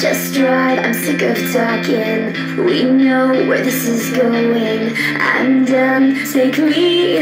Just drive, I'm sick of talking. We know where this is going. I'm done, take me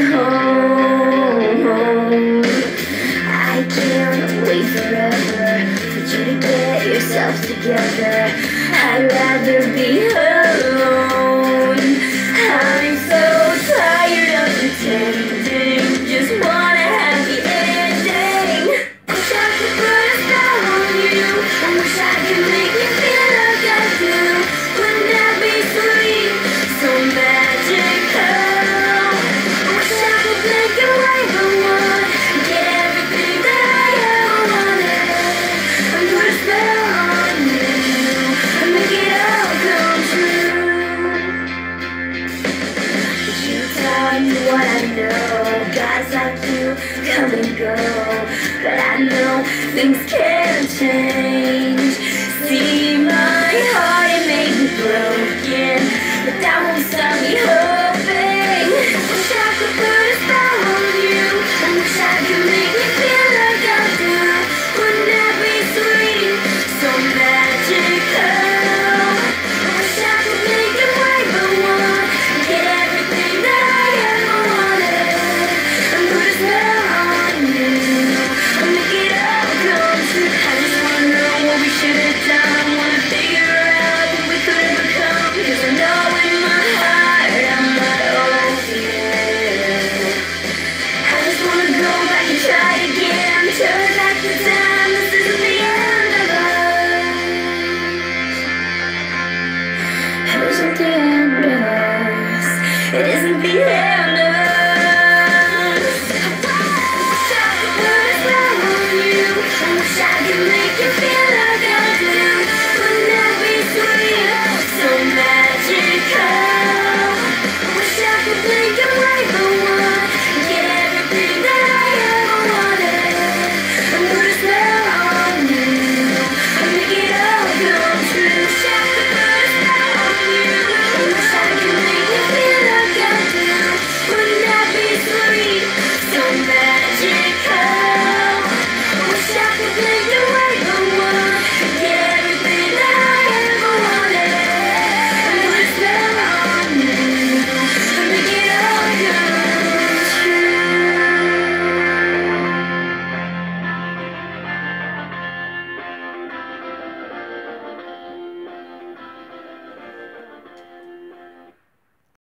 home. I can't wait forever for you to get yourself together. I'd rather be alone. I'm so tired of pretending, just want a happy ending. Wish I could put a spell on you, I wish I could make you feel like I do. Wouldn't that be sweet, so magical? I wish I could make you whatever one, get everything that I ever wanted, and put a spell on you, and make it all come true. But you taught me what I know, guys like you come and go, but I know things can change.